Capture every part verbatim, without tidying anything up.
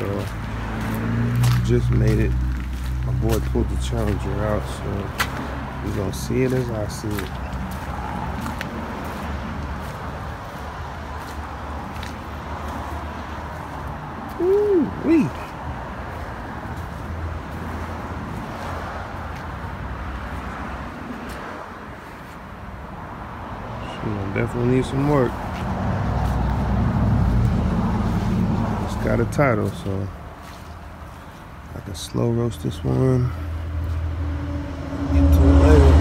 so just made it. My boy pulled the Challenger out, so we're gonna see it as I see it. Ooh wee! Definitely need some work. It's got a title, so I can slow roast this one. Get to it later.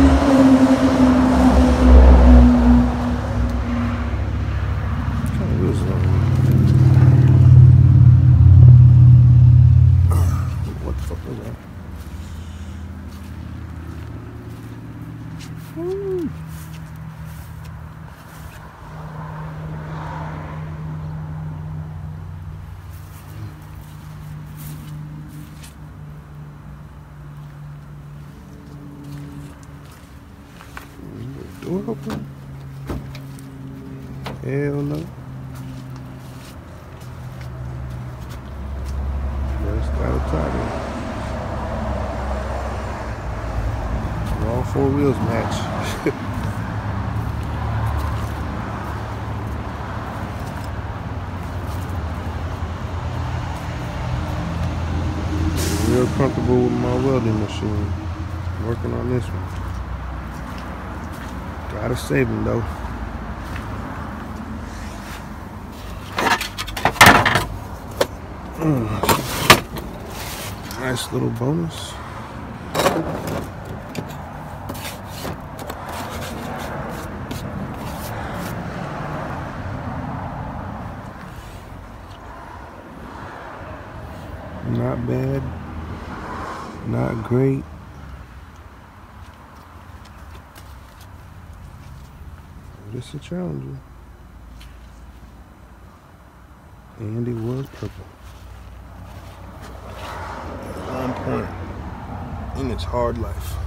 What kind of wheels are on? What the fuck was that? Woo. Door open? Hell no. Just got a title. All four wheels match. Real comfortable with my welding machine. Working on this one. Gotta save them though. Mm. Nice little bonus. Not bad. Not great. It's a Challenger, and it was purple. On point in its hard life.